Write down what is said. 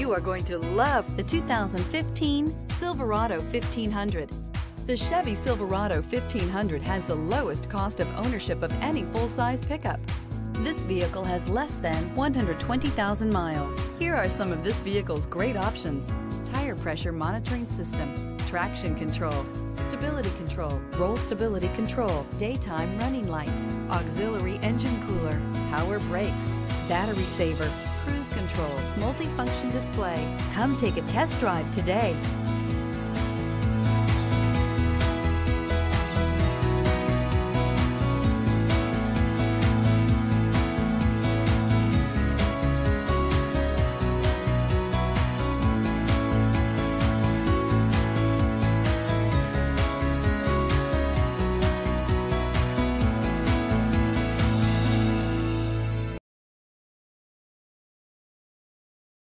You are going to love the 2015 Silverado 1500. The Chevy Silverado 1500 has the lowest cost of ownership of any full-size pickup. This vehicle has less than 120,000 miles. Here are some of this vehicle's great options: tire pressure monitoring system, traction control, stability control, roll stability control, daytime running lights, auxiliary engine cooler, power brakes, battery saver, cruise control, multifunction display. Come take a test drive today.